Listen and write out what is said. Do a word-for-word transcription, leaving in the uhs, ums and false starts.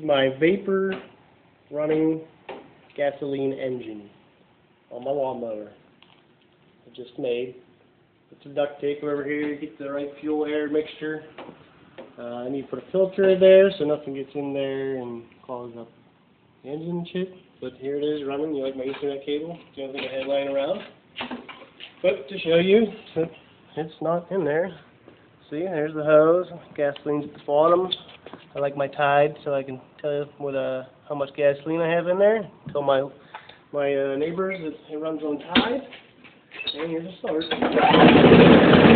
is my vapor running gasoline engine on my lawnmower. I just made. Put some duct tape over here, get the right fuel air mixture. Uh, I need to put a filter in there so nothing gets in there and clogs up the engine and shit. But here it is running. You like my Ethernet cable? It's the only thing I had lying around. But to show you, it's not in there. See, there's the hose. Gasoline's at the bottom. I like my Tide so I can tell you what, uh, how much gasoline I have in there. Tell my my uh, neighbors that it runs on Tide. And here's the start.